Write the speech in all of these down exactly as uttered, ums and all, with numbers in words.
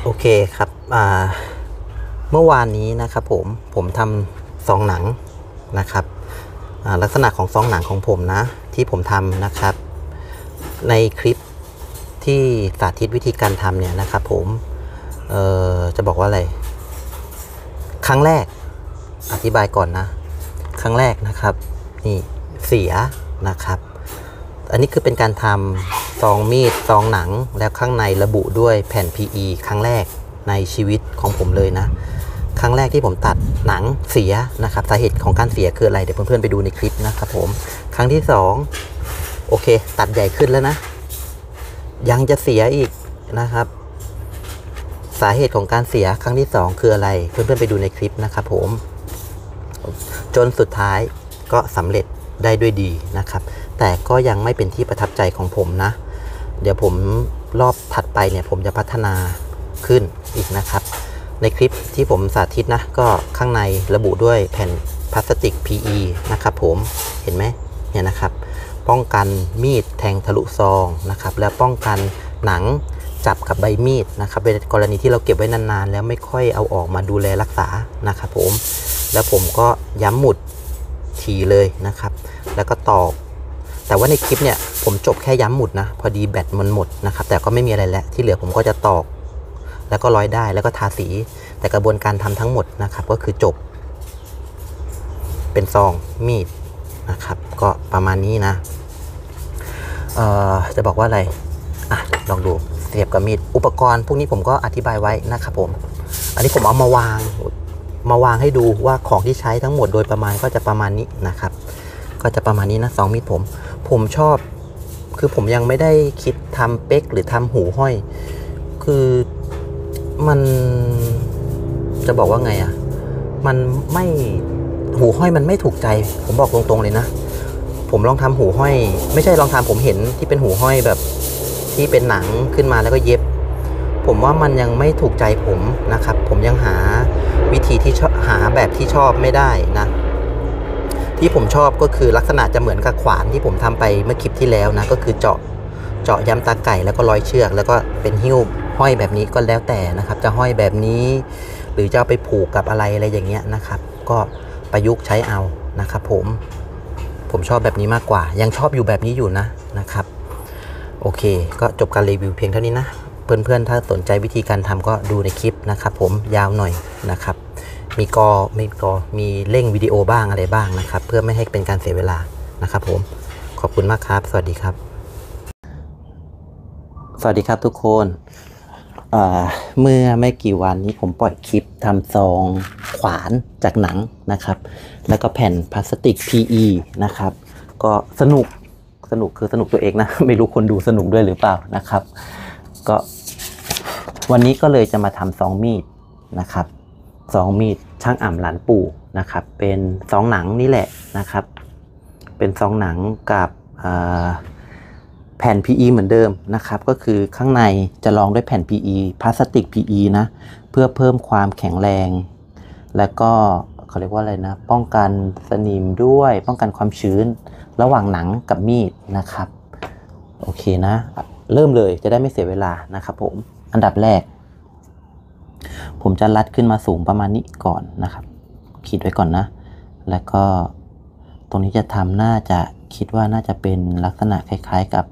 โอเคครับเมื่อวานนี้นะครับผมผมทำซองหนังนะครับลักษณะของซองหนังของผมนะที่ผมทำนะครับในคลิปที่สาธิตวิธีการทำเนี่ยนะครับผมเอ่อจะบอกว่าอะไรครั้งแรกอธิบายก่อนนะครั้งแรกนะครับนี่เสียนะครับอันนี้คือเป็นการทำซองมีดซองหนังแล้วข้างในระบุด้วยแผ่น พี อี ครั้งแรกในชีวิตของผมเลยนะครั้งแรกที่ผมตัดหนังเสียนะครับสาเหตุของการเสียคืออะไรเดี๋ยวเพื่อนๆไปดูในคลิปนะครับผมครั้งที่สองโอเคตัดใหญ่ขึ้นแล้วนะยังจะเสียอีกนะครับสาเหตุของการเสียครั้งที่สองคืออะไรเพื่อนๆไปดูในคลิปนะครับผมจนสุดท้ายก็สำเร็จได้ด้วยดีนะครับแต่ก็ยังไม่เป็นที่ประทับใจของผมนะเดี๋ยวผมรอบถัดไปเนี่ยผมจะพัฒนาขึ้นอีกนะครับในคลิปที่ผมสาธิตนะก็ข้างในระบุด้วยแผ่นพลาสติก พี อี นะครับผมเห็นไหมเนี่ยนะครับป้องกันมีดแทงทะลุซองนะครับและป้องกันหนังจับกับใบมีดนะครับในกรณีที่เราเก็บไว้นานๆแล้วไม่ค่อยเอาออกมาดูแลรักษานะครับผมแล้วผมก็ย้ำหมุดถี่เลยนะครับแล้วก็ตอกแต่ว่าในคลิปเนี่ยผมจบแค่ย้ำหมุดนะพอดีแบตมันหมดนะครับแต่ก็ไม่มีอะไรแล้วที่เหลือผมก็จะตอกแล้วก็ร้อยได้แล้วก็ทาสีแต่กระบวนการทำทั้งหมดนะครับก็คือจบเป็นซองมีดนะครับก็ประมาณนี้นะเอ่อจะบอกว่าอะไรอ่ะลองดูเสียบกับมีดอุปกรณ์พวกนี้ผมก็อธิบายไว้นะครับผมอันนี้ผมเอามาวางมาวางให้ดูว่าของที่ใช้ทั้งหมดโดยประมาณก็จะประมาณนี้นะครับก็จะประมาณนี้นะซองมีดผมผมชอบคือผมยังไม่ได้คิดทำเป๊กหรือทำหูห้อยคือมันจะบอกว่าไงอ่ะมันไม่หูห้อยมันไม่ถูกใจผมบอกตรงๆเลยนะผมลองทำหูห้อยไม่ใช่ลองทำผมเห็นที่เป็นหูห้อยแบบที่เป็นหนังขึ้นมาแล้วก็เย็บผมว่ามันยังไม่ถูกใจผมนะครับผมยังหาวิธีที่หาแบบที่ชอบไม่ได้นะที่ผมชอบก็คือลักษณะจะเหมือนกับขวานที่ผมทำไปเมื่อคลิปที่แล้วนะก็คือเจาะเจาะย้ำตาไก่แล้วก็ร้อยเชือกแล้วก็เป็นหิ้วห้อยแบบนี้ก็แล้วแต่นะครับจะห้อยแบบนี้หรือจะเอาไปผูกกับอะไรอะไรอย่างเงี้ยนะครับก็ประยุกต์ใช้เอานะครับผมผมชอบแบบนี้มากกว่ายังชอบอยู่แบบนี้อยู่นะนะครับโอเคก็จบการรีวิวเพียงเท่านี้นะเพื่อนๆถ้าสนใจวิธีการทำก็ดูในคลิปนะครับผมยาวหน่อยนะครับมีกอมีกอมีเร่งวิดีโอบ้างอะไรบ้างนะครับเพื่อไม่ให้เป็นการเสียเวลานะครับผมขอบคุณมากครับสวัสดีครับสวัสดีครับทุกคนเมื่อไม่กี่วันนี้ผมปล่อยคลิปทำซองขวานจากหนังนะครับแล้วก็แผ่นพลาสติก พี อี นะครับก็สนุกสนุกคือสนุกตัวเองนะไม่รู้คนดูสนุกด้วยหรือเปล่านะครับก็วันนี้ก็เลยจะมาทำซองมีดนะครับซองมีดช่างอ่ำหลานปู่นะครับเป็นซองหนังนี่แหละนะครับเป็นซองหนังกับแผ่น พี อี เหมือนเดิมนะครับก็คือข้างในจะรองด้วยแผ่น พี อี พลาสติก พี อี นะเพื่อเพิ่มความแข็งแรงและก็เขาเรียกว่าอะไรนะป้องกันสนิมด้วยป้องกันความชื้นระหว่างหนังกับมีดนะครับโอเคนะเริ่มเลยจะได้ไม่เสียเวลานะครับผมอันดับแรกผมจะรัดขึ้นมาสูงประมาณนี้ก่อนนะครับขีดไว้ก่อนนะแล้วก็ตรงนี้จะทำน่าจะคิดว่าน่าจะเป็นลักษณะคล้ายๆกับ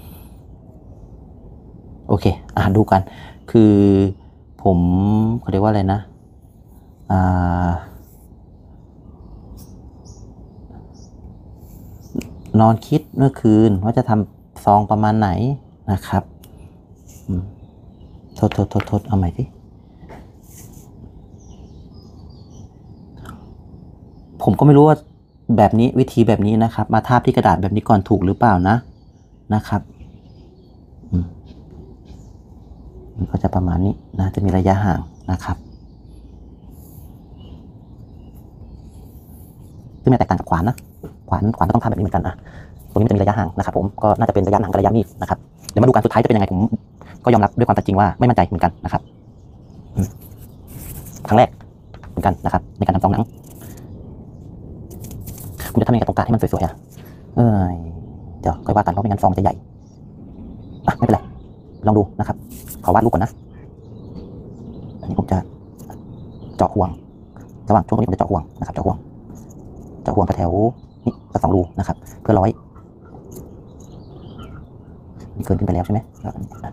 โอเคอ่ะดูกันคือผมเขาเรียกว่าอะไรนะอ่านอนคิดเมื่อคืนว่าจะทำซองประมาณไหนนะครับโทษโทษโทษโทษเอาใหม่สิผมก็ไม่รู้ว่าแบบนี้วิธีแบบนี้นะครับมาทาบที่กระดาษแบบนี้ก่อนถูกหรือเปล่านะนะครับมันก็จะประมาณนี้นะจะมีระยะห่างนะครับซึ่งมันแตกต่างจากขวานนะขวานขวานก็ต้องทำแบบนี้เหมือนกันนะตรงนี้มันจะมีระยะห่างนะครับผมก็น่าจะเป็นระยะหนังกับระยะมีดนะครับเดี๋ยวมาดูกันสุดท้ายจะเป็นยังไงผมก็ยอมรับด้วยความจริงว่าไม่มั่นใจเหมือนกันนะครับครั้งแรกเหมือนกันนะครับในการทำซองหนังคุณจะทำยังไงกับตรงกลางให้มันสวยๆอ่ะเออเดี๋ยวค่อยว่ากันเพราะไม่งั้นซองจะใหญ่อ่ะไม่เป็นไรลองดูนะครับขอวาดรูปก่อนนะนี่ผมจะเจาะห่วงระหว่างช่วงนี้ผมจะเจาะห่วงนะครับเจาะห่วงเจาะห่วงไปแถวนี่ก็สองรูนะครับเพื่อร้อยนี่เกินขึ้นไปแล้วใช่ไหมแล้วอันนี้นะ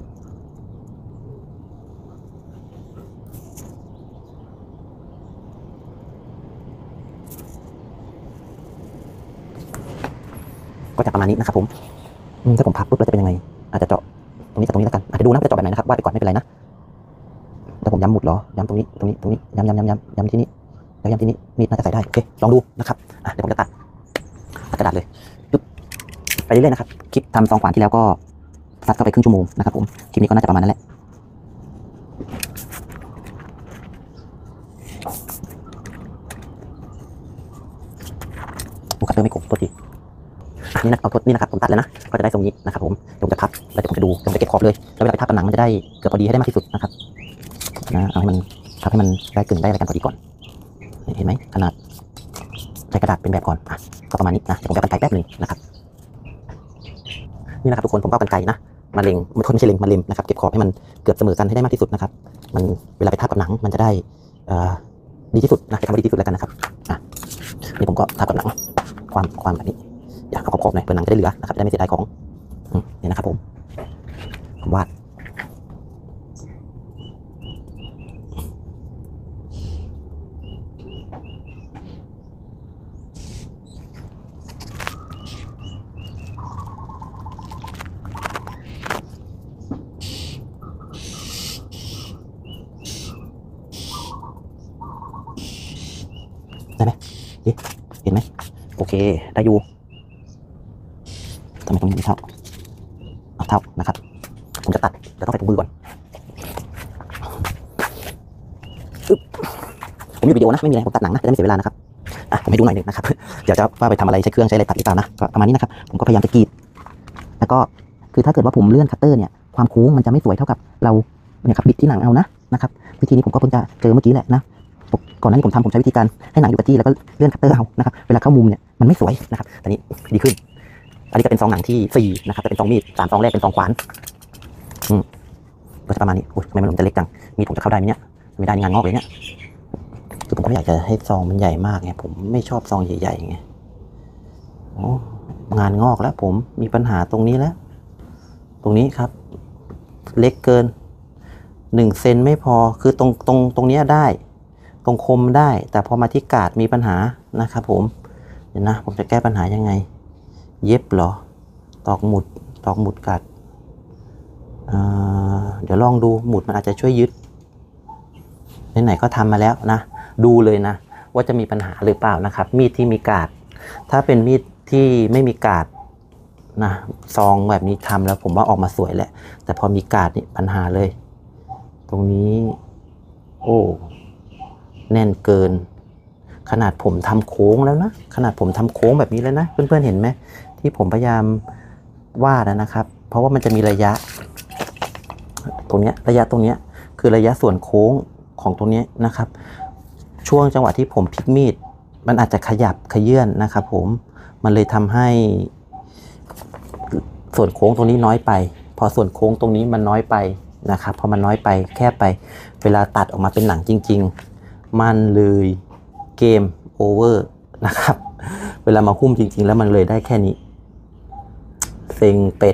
ก็จะประมาณนี้นะครับผมถ้าผมพับปุ๊บแล้วจะเป็นยังไงอาจจะเจาะตรงนี้กับตรงนี้แล้วกันอาจจะดูนะจะเจาะแบบไหนนะครับวาดไปก่อนไม่เป็นไรนะแต่ผมย้ำหมุดเหรอย้ำตรงนี้ตรงนี้ตรงนี้ย้ำย้ำย้ำย้ำย้ำที่นี่แล้วย้ำที่นี่มีดน่าจะใส่ได้โอเคลองดูนะครับอ่ะเดี๋ยวผมจะตัดตัดกระดาษเลยปึ๊บไปเรื่อยๆนะครับคลิปทำซองขวานที่แล้วก็ซัดเข้าไปครึ่งชั่วโมงนะครับผมคลิปนี้ก็น่าจะประมาณนั้นแหละโอ้คัตเตอร์ไม่คมตัวทีอันนี้นะเอาตัวนี้นะครับผมตัดแล้วนะก็จะได้ทรงนี้นะครับผมเดี๋ยวผมจะพับแล้วเดี๋ยวผมจะดูผมจะเก็บขอบเลยแล้วเวลาไปทับกับหนังมันจะได้เกือบพอดีให้ได้มากที่สุดนะครับนะเอาให้มันพับให้มันได้กึ่งได้อะไรกันพอดีก่อนเห็นไหมขนาดใช้กระดาษเป็นแบบก่อนอ่ะก็ประมาณนี้นะเดี๋ยวผมจะกันไกลแป๊บนึงนะครับนี่นะครับทุกคนผมก็กันไกลนะมาเล็งไม่ใช่เล็งมาเล็มนะครับเก็บขอบให้มันเกือบเสมอกันให้ได้มากที่สุดนะครับมันเวลาไปทับกับหนังมันจะได้ดีที่สุดนะจะทำได้ดีที่สุดแล้วกันนะครับอ่ะนี่ผมก็ทับกับหนังความความแบบนี้อยากเอาขอบๆหน่อยเพื่อหนังจะได้เหลือนะครับจะได้ไม่เสียดายของนี่นะครับผมผมวาดได้ไหมเห็นไหมโอเคได้อยู่ทำไมตรงนี้ไม่เท่าเอาเท่านะครับผมจะตัดแต่ต้องใส่ถุงมือก่อนผมมีวิดีโอนะไม่มีอะไรผมตัดหนังนะจะได้ไม่เสียเวลานะครับอ่ะผมให้ดูหน่อยหนึ่งนะครับเดี๋ยวจะว่าไปทำอะไรใช้เครื่องใช้อะไรตัดหรือเปล่านะก็ประมาณนี้นะครับผมก็พยายามจะกรีดแล้วก็คือถ้าเกิดว่าผมเลื่อนคัตเตอร์เนี่ยความโค้งมันจะไม่สวยเท่ากับเราเนี่ยครับบิดที่หนังเอานะนะครับวิธีนี้ผมก็เพิ่งจะเจอเมื่อกี้แหละนะก่อนหน้านี้ผมทำผมใช้วิธีการให้หนังอยู่กับที่แล้วก็เลื่อนคัตเตอร์เอานะครับเวลาเข้ามุมเนี่ยมันไม่สวยนะครับแต่นี้ดีขึ้นอันนี้ก็เป็นซองหนังที่สี่นะครับจะเป็นซองมีดสามซองแรกเป็นซองขวานอืมก็จะประมาณนี้โอ้ยทำไมมันจะเล็กจังมีดผมจะเข้าได้ไหมเนี่ยไม่ได้งานงอกเลยเนี่ยคือผมก็ไม่อยากจะให้ซองมันใหญ่มากไงผมไม่ชอบซองใหญ่ๆไงโอ้งานงอกแล้วผมมีปัญหาตรงนี้แล้วตรงนี้ครับเล็กเกินหนึ่งเซนไม่พอคือตรงตรงตรงนี้ได้ตรงคมได้แต่พอมาที่กาดมีปัญหานะครับผมเดี๋ยวนะผมจะแก้ปัญหายังไงเย็บเหรอตอกหมุดตอกหมุดกาดเดี๋ยวลองดูหมุดมันอาจจะช่วยยึดไหนๆก็ทำมาแล้วนะดูเลยนะว่าจะมีปัญหาหรือเปล่านะครับมีดที่มีกาดถ้าเป็นมีดที่ไม่มีกาดนะซองแบบนี้ทำแล้วผมว่าออกมาสวยแหละแต่พอมีกาดนี่ปัญหาเลยตรงนี้โอ้แน่นเกินขนาดผมทำโค้งแล้วนะขนาดผมทำโค้งแบบนี้แล้วนะเพื่อนๆเห็นไหมที่ผมพยายามวาดนะครับเพราะว่ามันจะมีระยะตรงนี้ระยะตรงนี้คือระยะส่วนโค้งของตรงนี้นะครับช่วงจังหวะที่ผมพลิกมีดมันอาจจะขยับขยื่นนะครับผมมันเลยทำให้ส่วนโค้งตรงนี้น้อยไปพอส่วนโค้งตรงนี้มันน้อยไปนะครับพอมันน้อยไปแคบไปเวลาตัดออกมาเป็นหนังจริงๆมันเลยเกมโอเวอร์นะครับเวลามาหุ้มจริงๆแล้วมันเลยได้แค่นี้เซ็งเป็ด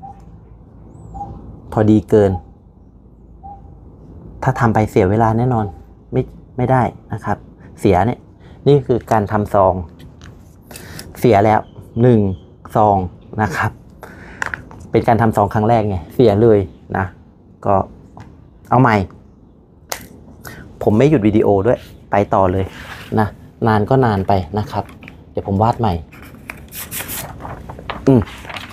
พอดีเกินถ้าทำไปเสียเวลาแน่นอนไม่ไม่ได้นะครับเสียเนี่ยนี่คือการทำซองเสียแล้วหนึ่งซองนะครับเป็นการทำซองครั้งแรกไงเสียเลยนะก็เอาใหม่ผมไม่หยุดวิดีโอด้วยไปต่อเลยนะนานก็นานไปนะครับเดี๋ยวผมวาดใหม่อืม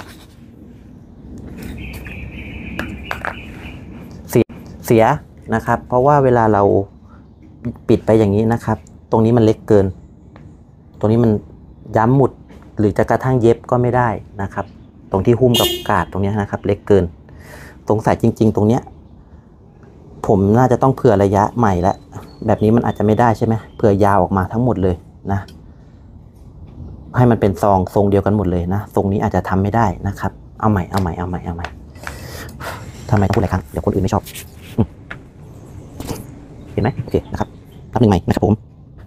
เสียเสียนะครับเพราะว่าเวลาเราปิดไปอย่างนี้นะครับตรงนี้มันเล็กเกินตรงนี้มันย้ำหมุดหรือจะกระทั่งเย็บก็ไม่ได้นะครับตรงที่หุ้มกับกาดตรงนี้นะครับเล็กเกินสงสัยจริงๆตรงเนี้ยผมน่าจะต้องเผื่อระยะใหม่แล้วแบบนี้มันอาจจะไม่ได้ใช่ไหมเผื่อยาวออกมาทั้งหมดเลยนะให้มันเป็นซองทรงเดียวกันหมดเลยนะทรงนี้อาจจะทำไม่ได้นะครับเอาใหม่เอาใหม่เอาใหม่เอาใหม่ทำไมต้องพูดหลายครั้งเดี๋ยวคนอื่นไม่ชอบเห็นไหมโอเคนะครับนับหนึ่งใหม่นะครับผม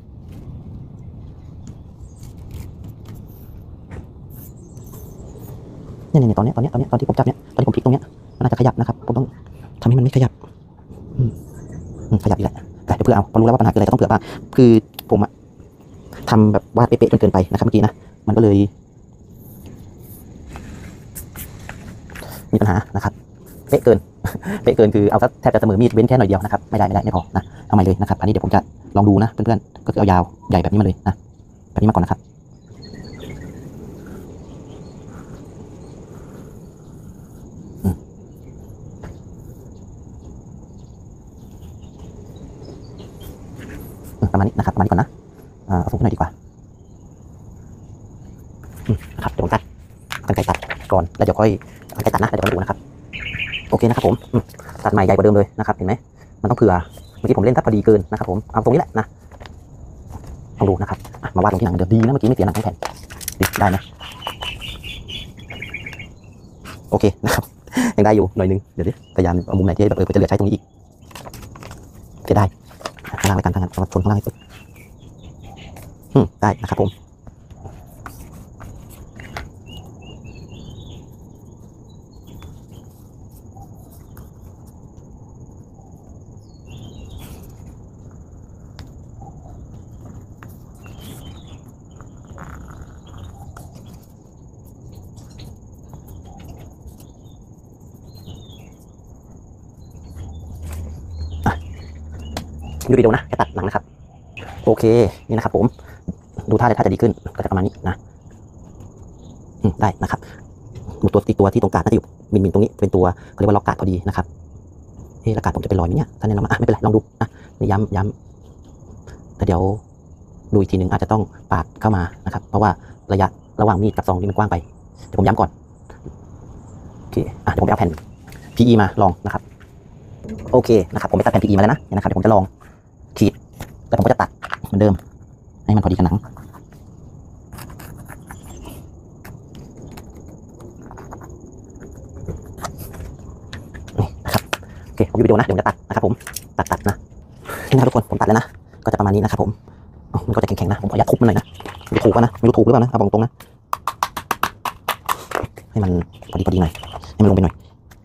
เนี่ยเนี่ยตอนนี้ตอนนี้ตอนนี้ตอนที่ผมจับเนี่ยตอนที่ผมพลิกตรงเนี้ยมันน่าจะขยับนะครับผมต้องทำให้มันไม่ขยับขยับอีกแล้วแต่เดี๋ยวเพื่อเอาพอรู้แล้วว่าปัญหาคืออะไรก็ต้องเผื่อบ้างคือผมอะทำแบบวาดเป๊ะๆจนเกินไปนะครับเมื่อกี้นะมันก็เลยมีปัญหานะครับเป๊ะเกินเป๊ะเกินคือเอาแทบจะเสมอมีดเว้นแค่หน่อยเดียวนะครับไม่ได้ไม่ได้ไม่พอนะเอาใหม่เลยนะครับอันนี้เดี๋ยวผมจะลองดูนะเพื่อนๆก็คือเอายาวใหญ่แบบนี้มาเลยนะแบบนี้มาก่อนนะครับประมาณนี้นะครับประมาณนี้ก่อนนะเอาสูงหน่อยดีกว่านะครับเดี๋ยวผมตัดกันไกรตัดก่อนแล้วเดี๋ยวค่อยกันไกรตัดนะเดี๋ยวมาดูนะครับโอเคนะครับผมตัดใหม่ใหญ่กว่าเดิมเลยนะครับเห็นไหมมันต้องเผื่อเมื่อกี้ผมเล่นถ้าพอดีเกินนะครับผมเอาตรงนี้แหละนะลองดูนะครับมาวาดตรงที่หนังเดี๋ยวดีนะเมื่อกี้ไม่เสียหนังทั้งแผ่นได้ไหมโอเคนะครับยังได้อยู่หน่อยนึงเดี๋ยวดิพยายามเอามุมไหนที่แบบเออจะเหลือใช้ตรงนี้อีกจะได้ข้างล่างไปกันทางนั้นชนข้างล่างให้สุดได้นะครับผมดูวิดีโอนะจะตัดหนังนะครับโอเคนี่นะครับผมดูท่าจะท่าจะดีขึ้นก็จะประมาณนี้นะได้นะครับตัวตีตัวที่ตรงกลางน่าจะอยู่มินมินตรงนี้เป็นตัวเขาเรียกว่าล็อกการ์ดพอดีนะครับเอ๊ะล็อกการ์ดผมจะเป็นรอยไหมเนี่ยท่านแนะนำมาอ่ะไม่เป็นไรลองดูนะนี่ย้ำย้ำแต่เดี๋ยวดูอีกทีหนึ่งอาจจะต้องปาดเข้ามานะครับเพราะว่าระยะระหว่างมีดกับซองนี่มันกว้างไปเดี๋ยวผมย้ำก่อนโอเคอ่ะเดี๋ยวผมไปเอาแผ่น พี อี มาลองนะครับโอเคนะครับผมไปตัดแผ่น พี อี มาแล้วนะนะครับเดี๋ยวผมจะลองขีดแล้วผมก็จะตัดเหมือนเดิมให้มันพอดีกับหนังนะครับโอเคผมอยู่วิดีโอนะเดี๋ยวผมจะตัดนะครับผมตัดตัดนะนี่นะครับทุกคนผมตัดแล้วนะก็จะประมาณนี้นะครับผมมันก็จะแข็งๆนะผมขออนุญาตทุบมันหน่อยนะไม่ถูกนะไม่รู้ถูกหรือเปล่านะเอาบอกตรงนะให้มันพอดีพอดีหน่อยให้มันลงไปหน่อย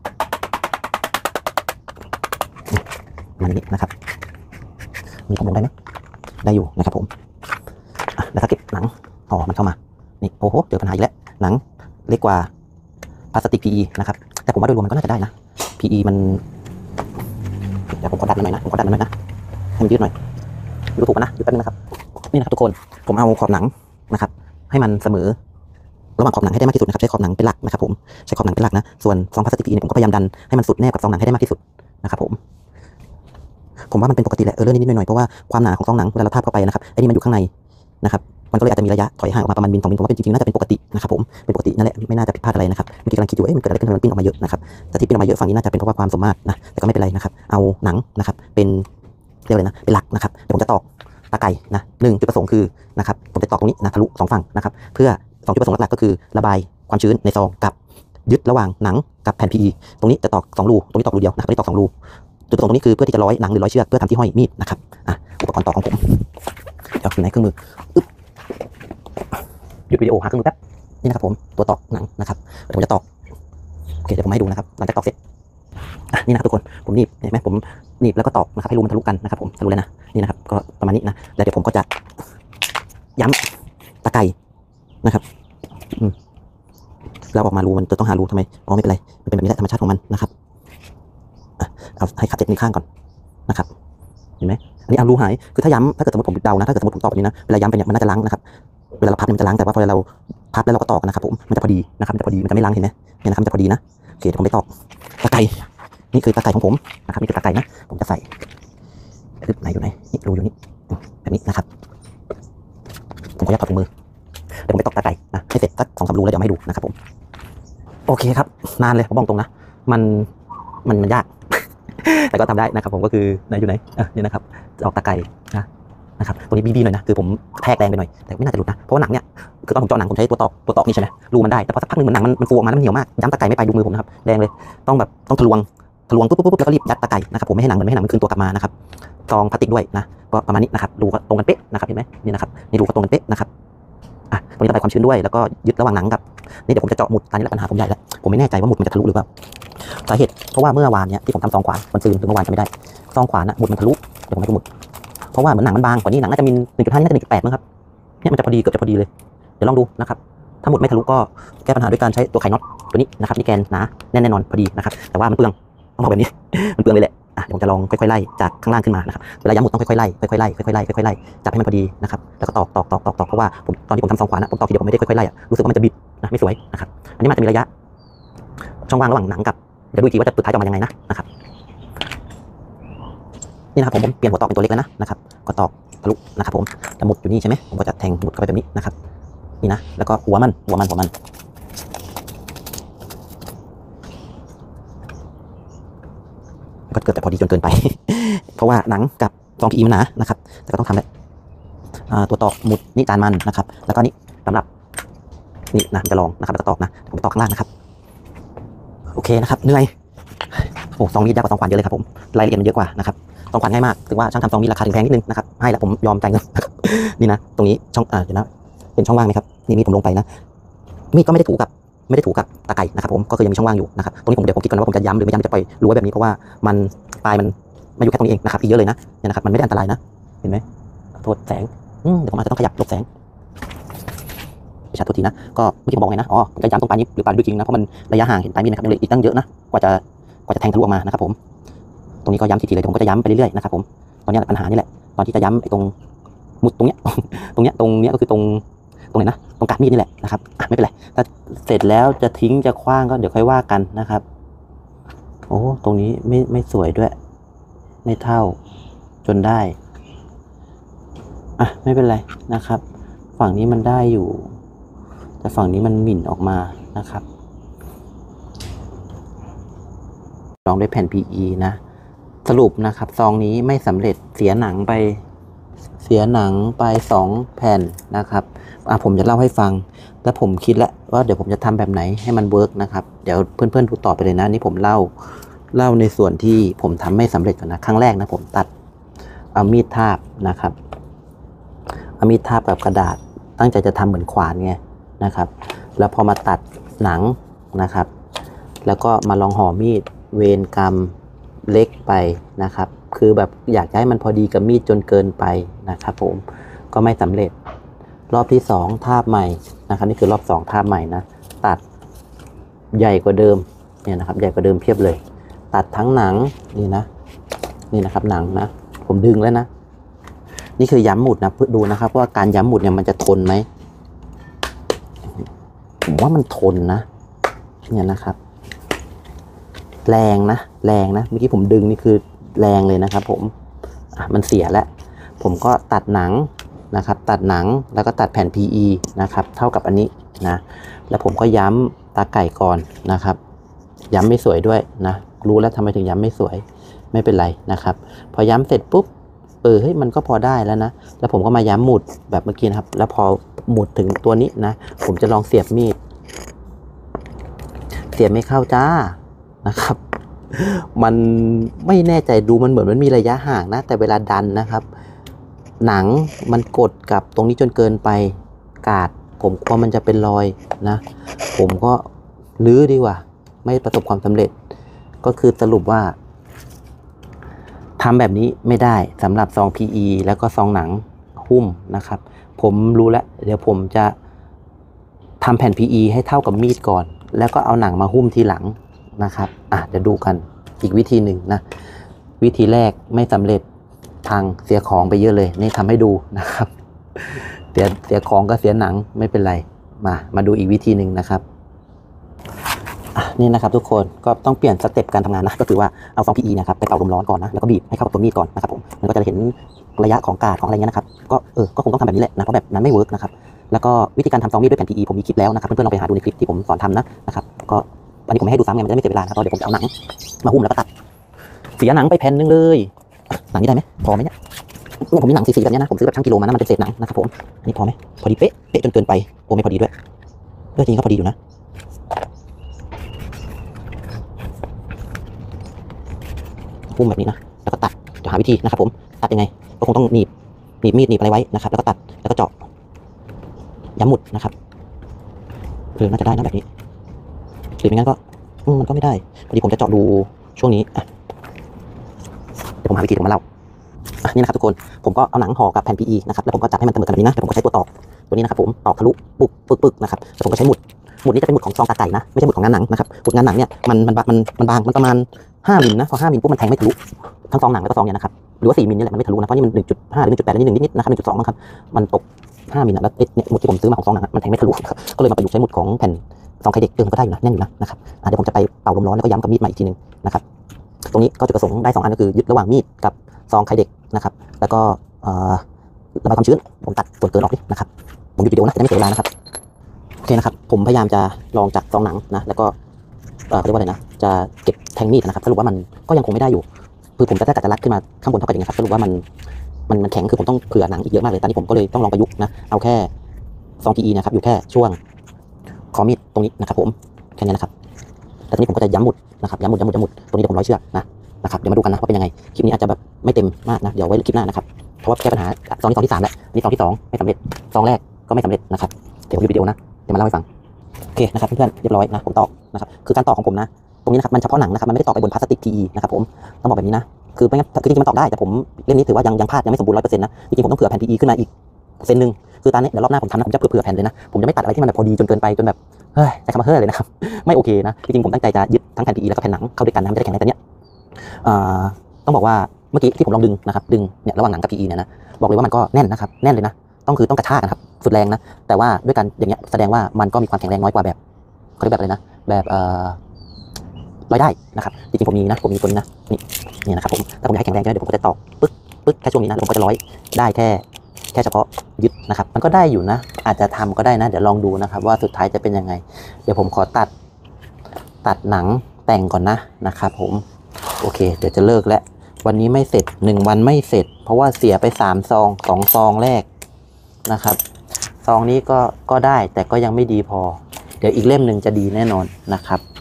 มันนี้นะครับมีผมลงได้ไหมได้อยู่นะครับผมแล้วถ้าเก็บหนังห่อมันเข้ามานี่โอ้โหเจอปัญหาอีกแล้วหนังเล็กกว่าพลาสติก พี อี นะครับแต่ผมว่าโดยรวมมันก็น่าจะได้นะ พี อี มันเดี๋ยวผมขอดัดมันหน่อยนะผมขอดัดมันหน่อยนะให้มันยืดหน่อยดูถูกนะยืดแป๊บนึงนะครับนี่นะครับทุกคนผมเอาขอบหนังนะครับให้มันเสมอระหว่างขอบหนังให้ได้มากที่สุดนะครับใช้ขอบหนังเป็นหลักนะครับผมใช้ขอบหนังเป็นหลักนะส่วนซองพลาสติก พี อี เนี่ยผมก็พยายามดันให้มันสุดแนบกับซองหนังให้ได้มากที่สุดนะครับผมผมว่ามันเป็นปกติแหละเออเรื่องนิดๆหน่อยๆเพราะว่าความหนาของซองหนังเวลาเราทาบเข้าไปนะครับไอ้นี่มันอยู่ข้างในนะครับมันก็เลยอาจจะมีระยะถอยห่างออกมาประมาณมิลสองมิลผมว่าเป็นจริงๆน่าจะเป็นปกตินะครับผมเป็นปกตินั่นแหละไม่น่าจะผิดพลาดอะไรนะครับเมื่อกี้กำลังคิดอยู่เอ๊ะมันเกิดอะไรขึ้นทำไมมันปิ้นออกมาเยอะนะครับแต่ที่ปิ้นออกมาเยอะฝั่งนี้น่าจะเป็นเพราะว่าความสมมาตรนะแต่ก็ไม่เป็นไรนะครับเอาหนังนะครับเป็นเรียกอะไรนะเป็นหลักนะครับเดี๋ยวผมจะตอกตาไก่นะหนึ่งจุดประสงค์คือนะครับผมจะตอกตรงนี้นะทะลุสองฝั่งนะครับเพื่อสองจุดประสงค์หลักๆก็คือระบายความชื้นในซองกับยึดระหว่างหนังกับแผ่น พี อี ตรงนี้จะตอกสองรูตรงนี้ตอกรูเดียวนะครับตรงนี้ตอกสองรูจุดประสงค์ตรงนี้คือเพื่อที่จะร้อยหนังหรือร้อยเชือกเพื่อทำที่ห้อยมีดนะครับอ่ะอุปกรณ์ตอกของผมเดี๋ยวอยู่ในเครื่องมืออึ๊บหยุดวิดีโอหาเครื่องมือแป๊บนี่นะครับผมตัวตอกหนังนะครับเดี๋ยวผมจะตอกโอเคเดี๋ยวผมให้ดูนะครับหลังจากตอกเสร็จอ่ะนี่นะครับทุกคนผมหนีบเห็นไหมผมหนีบแล้วก็ตอกนะครับให้รูมันทะลุกันนะครับผมทะลุเลยนะนี่นะครับก็ประมาณนี้นะแล้วเดี๋ยวผมก็จะย้ำตะไคร่นะครับเราออกมารูมันจะต้องหารูทำไมอ๋อไม่เป็นไรมันเป็นแบบนี้แหละธรรมชาติของมันนะครับเอาให้ขัดเจ็ดนิ้วข้างก่อนนะครับเห็นไหมอันนี้เอารูหายคือถ้าย้ำถ้าเกิดสมมติผมเดานะถ้าเกิดสมมติผมตอกแบบนี้นะเวลาย้ำไปเนี่ยมันน่าจะล้างนะครับเวลาเราพับเนี่ยมันจะล้างแต่ว่าพอเราพับแล้วเราก็ตอกนะครับผมมันจะพอดีนะครับมันจะพอดีมันจะไม่ล้างเห็นไหมเนี่ยนะครับมันจะพอดีนะโอเคเดี๋ยวผมไปตอกตะไคร่นี่คือตะไคร่ของผมนะครับนี่คือตะไคร่นะผมจะใส่ไหนอยู่ไหนนี่รูอยู่นี่แบบนี้นะครับผมขออนุญาตถอดถุงมือเดี๋ยวผมไปตอกตะไคร่นะให้เสร็จสักสองสามรูแล้วเดี๋ยวให้ดูนะครับผมโอเคครับนานเลยผมบอกตรงนะมันมันมันยากแต่ก็ทำได้นะครับผมก็คือไหนอยู่ไหนอ่ะนี่นะครับออกตะไคร่นะนะครับตัวนี้บีๆหน่อยนะคือผมแทกแรงไปหน่อยแต่ไม่น่าจะหลุดนะเพราะว่าหนังเนี่ยคือตอนผมเจาะหนังผมใช้ตัวตอกตัวตอกนี่ใช่ไหมรูมันได้แต่พอสักพักนึงมันหนังมันมันฟูออกมาแล้วมันเหนียวมากย้ำตะไคร่ไม่ไปดูมือผมนะครับแดงเลยต้องแบบต้องทะลวงทะลวงปุ๊บปุ๊บแล้วก็รีบยัดตะไคร่นะครับผมไม่ให้หนังมันไม่ให้หนังมันคืนตัวกลับมานะครับซองพลาสติกด้วยนะก็ประมาณนี้นะครับรูก็ตรงกันเป๊ะนะครับเห็นไหมนี่นะครับนี่รูก็ตรงกันเป๊ะนะครับอ่ะตรงนี้ระบายความชื้นด้วยแล้วก็ยึดระหว่างหนังกับนี่เดี๋ยวผมจะเจาะหมุดตอนนี้แหละปัญหาผมใหญ่แล้วผมไม่แน่ใจว่าหมุดมันจะทะลุหรือเปล่าสาเหตุเพราะว่าเมื่อวานเนี้ยที่ผมทำซองขวานมันซึมหรือเมื่อวานจะไม่ได้ซองขวานนะหมุดมันทะลุเดี๋ยวผมให้ดูหมุดเพราะว่าเหมือนหนังมันบางกว่านี้หนังน่าจะมี หนึ่งจุดห้า นี่น่าจะ หนึ่งจุดแปด มั้งครับเนี่ยมันจะพอดีเกือบจะพอดีเลยเดี๋ยวลองดูนะครับถ้าหมุดไม่ทะลุก็แก้ปัญหาด้วยการใช้ตัวไขน็อตตัวนี้นะครับนี่แกนหนาแน่นแน่นอนพอดีนะครับแต่ว่ามันเปลืองต้องบอกแบบนี้ มันเปลืองเลยแหละอ่ะเดี๋ยวผมจะลองค่อยๆไล่จากข้างล่างขึ้นมานะครับเวลาย้ำหมุดต้องค่อยๆไล่ค่อยๆไล่ค่อยๆไล่ค่อยๆไล่จับให้มันพอดีนะครับแล้วก็ตอกตอกตอกตอกตอกเพราะว่าผมตอนที่ผมทำซองขวานนะผมตอกทีเดียวผมไม่ได้ค่อยๆไล่อ่ะรู้สึกว่ามันจะบิดนะไม่สวยนะครับอันนี้มันจะมีระยะช่องว่างระหว่างหนังกับเดี๋ยวดูอีกทีว่าจะสุดท้ายจะออกมายังไงนะนะครับนี่นะครับผมผมเปลี่ยนหัวตอกเป็นตัวเล็กแล้วนะนะครับก็ตอกทะลุนะครับผมแต่หมุดอยู่นี่ใช่ไหมผมก็จะแทงหมุดเข้าไปแบบนี้นะครับนี่นะแล้วก็หัวมันหัวมันหัวมันก็เกิดแต่พอดีจนเกินไป เพราะว่าหนังกับซองพีอีมันหนานะครับแต่ก็ต้องทำแบบตัวตอกหมุดนี่จานมันนะครับแล้วก็นี่สำหรับนี่นะจะลองนะครับแล้วก็ตอกนะผมตอกข้างล่างนะครับโอเคนะครับเหนื่อยโอ้ซองนี้ยากกว่าซองขวานเยอะเลยครับผมรายละเอียดมันเยอะกว่านะครับซองขวานง่ายมากถึงว่าช่างทำซองนี้ราคาถึงแพงนิดนึงนะครับให้แล้วผมยอมจ่ายเงิน นี่นะตรงนี้ช่องอ่าเดี๋ยวนะเป็นช่องว่างไหมครับนี่มีผมลงไปนะมีดก็ไม่ได้ถูกับไม่ได้ถูกับตะไก่นะครับผมก็คือยังมีช่องว่างอยู่นะครับตรงนี้ผมเดี๋ยวผมคิดก่อนว่าผมจะย้ำหรือไม่ย้ำจะปล่อยรู้ไว้แบบนี้เพราะว่ามันปลายมันมาอยู่แค่ตรงนี้เองนะครับอีกเยอะเลยนะเนี่ยนะครับมันไม่ได้อันตรายนะเห็นไหมโทษแสงเดี๋ยวผมอาจจะต้องขยับหลบแสงชัดทุกทีนะก็เมื่อกี้ผมบอกไงนะอ๋อผมจะย้ำตรงปลายนี้หรือปลายด้วยจริงนะเพราะมันระยะห่างเห็นปลายมีดนะครับเลยอีกตั้งเยอะนะกว่าจะกว่าจะแทงทะลุออกมานะครับผมตรงนี้ก็ย้ำทีๆเลยผมก็จะย้ำไปเรื่อยๆนะครับผมตอนนี้ปัญหานี่แหละตอนที่จะย้ำไอ้ตรงหมุดตรงเนี้ย ตรงเนี้ยตรงเนี้ยก็คือตรงตรงไหนนะตรงกาดมีดนี่แหละนะครับไม่เป็นไรถ้าเสร็จแล้วจะทิ้งจะคว้างก็เดี๋ยวค่อยว่ากันนะครับโอ้ตรงนี้ไม่ไม่สวยด้วยไม่เท่าจนได้อ่ะไม่เป็นไรนะครับฝั่งนี้มันได้อยู่แต่ฝั่งนี้มันหมิ่นออกมานะครับลองด้วยแผ่น พี อี นะสรุปนะครับซองนี้ไม่สำเร็จเสียหนังไปเสียหนังไปสองแผ่นนะครับอ่ะผมจะเล่าให้ฟังแล้วผมคิดแล้วว่าเดี๋ยวผมจะทำแบบไหนให้มันเวิร์กนะครับเดี๋ยวเพื่อนๆดูต่อไปเลยนะนี่ผมเล่าเล่าในส่วนที่ผมทำไม่สำเร็จก่อนนะครั้งแรกนะผมตัดเอามีดทาบนะครับเอามีดทาบกับกระดาษตั้งใจจะทำเหมือนขวานไงนะครับแล้วพอมาตัดหนังนะครับแล้วก็มาลองห่อมีดเวรกรรมเล็กไปนะครับคือแบบอยากให้มันพอดีกับมีดจนเกินไปนะครับผมก็ไม่สำเร็จรอบที่สองทาบใหม่นะครับนี่คือรอบสองทาบใหม่นะตัดใหญ่กว่าเดิมเนี่ยนะครับใหญ่กว่าเดิมเพียบเลยตัดทั้งหนังนี่นะนี่นะครับหนังนะผมดึงแล้วนะนี่คือย้ำหมุดนะเพื่อดูนะครับว่าการย้ำหมุดเนี่ยมันจะทนไหมผมว่ามันทนนะเนี่ยนะครับแรงนะแรงนะเมื่อกี้ผมดึงนี่คือแรงเลยนะครับผมอ่ะมันเสียแล้วผมก็ตัดหนังนะครับตัดหนังแล้วก็ตัดแผ่น พี อี นะครับเท่ากับอันนี้นะแล้วผมก็ย้ำตาไก่ก่อนนะครับย้ำไม่สวยด้วยนะรู้แล้วทำไมถึงย้ำไม่สวยไม่เป็นไรนะครับพอย้ำเสร็จปุ๊บเออเฮ้ยมันก็พอได้แล้วนะแล้วผมก็มาย้ำหมุดแบบเมื่อกี้นะครับแล้วพอหมุดถึงตัวนี้นะผมจะลองเสียบมีดเสียบไม่เข้าจ้านะครับมันไม่แน่ใจดูมันเหมือนมันมีระยะห่างนะแต่เวลาดันนะครับหนังมันกดกับตรงนี้จนเกินไปกาดผมกลัวมันจะเป็นรอยนะผมก็ลื้อดีกว่าไม่ประสบความสำเร็จก็คือสรุปว่าทำแบบนี้ไม่ได้สำหรับซอง พี อี แล้วก็ซองหนังหุ้มนะครับผมรู้แล้วเดี๋ยวผมจะทำแผ่น พี อี ให้เท่ากับมีดก่อนแล้วก็เอาหนังมาหุ้มทีหลังนะครับอ่ะเดี๋ยวดูกันอีกวิธีหนึ่งนะวิธีแรกไม่สำเร็จทางเสียของไปเยอะเลยนี่ทำให้ดูนะครับเสียเสียของก็เสียหนังไม่เป็นไรมามาดูอีกวิธีหนึ่งนะครับนี่นะครับทุกคนก็ต้องเปลี่ยนสเต็ปการทำงานนะก็คือว่าเอาซอง พี อี นะครับไปเป่าลมร้อนก่อนนะแล้วก็บีบให้เข้ากับตัวมีดก่อนนะครับผมมันก็จะเห็นระยะของกาดของอะไรเงี้ยนะครับก็เออก็คงต้องทำแบบนี้แหละนะเพราะแบบนั้นไม่เวิร์กนะครับแล้วก็วิธีการทำซองมีดด้วยแผ่น พี อี ผมมีคลิปแล้วนะครับเพื่อนๆลองไปหาดูในคลิปที่ผมสอนทำนะนะครับก็อันนี้ผมไม่ให้ดูซ้ำไงมันจะไม่เสียเวลานะก็เดี๋ยวผมจะเอาหนังมาหุ้มแล้วก็ตัดเสียหนังไปแผ่นนึงเลยหนังนี้ได้ไหมพอไหมเนี่ยผมมีหนังสีๆแบบนี้นะผมซื้อแบบช่างกิโลมานะมันเป็นเศษหนังนะครับผมอันนี้พอไหมพอดีเป๊ะเป๊ะจนเกินไปโอ้ไม่พอดีด้วยเออจริงก็พอดีอยู่นะหุ้มแบบนี้นะแล้วก็ตัดเดี๋ยวหาวิธีนะครับผมตัดยังไงก็คงต้องหนีบหนีบมีดหนีบอะไรไว้นะครับแล้วก็ตัดแล้วก็เจาะย้ำหมุดนะครับเออน่าจะได้นะแบบนี้หรือไม่งั้นก็มันก็ไม่ได้พอดีผมจะเจาะดูช่วงนี้อ่ะเดี๋ยวผมหาวิธีผมมาเล่าอ่ะนี่นะครับทุกคนผมก็เอาหนังห่อกับแผ่น พี อี นะครับแล้วผมก็จัดให้มันเสมอกันแบบนี้นะแต่ผมก็ใช้ตัวตอกตัวนี้นะครับผมตอกทะลุปุกปึกปึกนะครับแล้วผมก็ใช้หมุดหมุดนี้จะเป็นหมุดของซองตาไก่นะไม่ใช่หมุดของงานหนังนะครับหมุดงานหนังเนี่ยมันมันมันมันบางมันประมาณห้ามิลนะพอห้ามิลปุ๊บมันแทงไม่ทะลุทั้งซองหนังแล้วก็ซองเนี่ยนะครับหรือว่าสี่มิลนี่แหละมันไม่ทะลุนะเพราะนี่มันหนึ่งจุดห้าหรือหนึ่งจุดแปดนิดนึงนิดๆนะครับหนึ่งจุดสองมั้งครับมันตกห้ามิลนะแล้วเนี่ยหมุดที่ผมซื้อมาของซองหนังมันแทงไม่ทะลุก็เลยมาประยุกต์ใช้หมุดของแผ่นซองไข่เด็กเออมันก็ได้อยู่นะแน่นอยู่นะนะครับเดี๋ยวผมจะไปเป่าลมร้อนแล้วก็ย้ำกับมีดใหม่อีกทีนึงนะครับตรงนี้ก็จุดประสงค์ได้สองอันก็คือยึดระหว่างมีดกับซองไข่เด็กนะครับแล้วก็ระบายความชื้นผมตัดส่วนเกินออกนี่นะครับผมหยุดวิดีโอนะจะได้ไม่เสียเวลานะครับโอเคนะครับผมพยายามจะลองจากซองหนังนะแล้วก็เอ่อเรียกว่าอะไรนะจะเก็บแทงมีดนะครับสรุปว่ามันก็ยังคงไม่ได้อยู่คือผมจะได้จัดรัดขึ้นมาข้างบนเท่ากันอย่างนี้ครับสรุปว่ามันมันมันแข็งคือผมต้องเผื่อหนังอีกเยอะมากเลยตอนนี้ผมก็เลยต้องลองประยุกต์นะเอาแค่ซอง พี อี นะครับอยู่แค่ช่วงคอมีดตรงนี้นะครับผมแค่นี้นะครับแต่ตอนนี้ผมก็จะย้ำหมุดนะครับย้ำหมุดย้ำหมุดย้ำหมุดตรงนี้เดี๋ยวผมร้อยเชือกนะนะครับเดี๋ยวมาดูกันนะว่าเป็นยังไงคลิปนี้อาจจะแบบไม่เต็มมากนะเดี๋ยวไว้คลิปหน้านะครับเพราะว่าแก้ปัญหาซองที่ซองที่สามแล้วนี่ซองที่สองไม่สำเร็จซองแรกก็ไม่สำเร็จนะครับเดี๋ยวผมดูวิดีโอนะเดี๋ยวมาเล่าให้ฟังโอเคนะครับเพื่อนๆเรียบร้อยนะผมตอกนะครับคือการตอกของผมนะตรงนี้นะครับมันเฉพาะหนังนะครับมันไม่ได้ตอกไปบนพลาสติก พี อี นะครับผมต้องบอกแบบนี้นะคือไม่งั้นคือจริงๆมันตอกได้แต่ผมเล่มนี้ถือว่ายังยังพลาดยังไม่สมบูรณ์ร้อยเปอร์เซ็นต์นะจริงๆผมต้องเผื่อแผ่น พี อี ขึ้นมาอีกเซนนึงคือตอนนี้เดี๋ยวรอบหน้าผมทำนะผมจะเผื่อแผ่นเลยนะผมจะไม่ตัดอะไรที่มันแบบพอดีจนเกินไปจนแบบเฮ้ยใช้คำว่าเฮ้ยเลยนะครับไม่โอเคนะจริงๆผมตั้งใจจะยึดทั้งแผ่น พี อี แล้วก็แผ่นหนังเข้าด้วยกันนะไม่ได้แข็งแรงแต่เนี้ยต้องบอกว่าเมื่อกี้ที่ผมลองดึงนะครับดึงเนี่ยระหว่างหนังกับ พี อี เนี่ยนะบอกเลยว่ามันก็แน่นนะครับแน่นเลยนะต้องคือต้องกระชากนะครับสุดแรงนะแต่ว่าด้วยกันอย่างเงี้ยแสดงว่ามันก็มีความแข็งแรงน้อยกว่าแบบเขาเรียกแบบอะไรนะแบบเอ่อร้อยได้นะครับจริงๆผมมีนะผมมีตัวนี้นะนี่นี่นะครับผมถ้าผมอยากให้แข็งแรงใช่ไหมเดี๋ยวผมก็จะตอกปึ๊กปึ๊กแค่ช่วงนี้นะผมก็จะร้อยได้แค่แค่เฉพาะยึดนะครับมันก็ได้อยู่นะอาจจะทำก็ได้นะเดี๋ยวลองดูนะครับว่าสุดท้ายจะเป็นยังไงเดี๋ยวผมขอตัดตัดหนังแต่งก่อนนะนะครับผมโอเคเดี๋ยวจะเลิกแล้ววันนี้ไม่เสร็จหนึ่งวันไม่เสร็จเพราะว่าเสียไปสามซองสองซองแรกนะครับซองนี้ก็ก็ได้แต่ก็ยังไม่ดีพอเดี๋ยวอีกเล่มหนึ่งจะดีแน่นอนนะครับ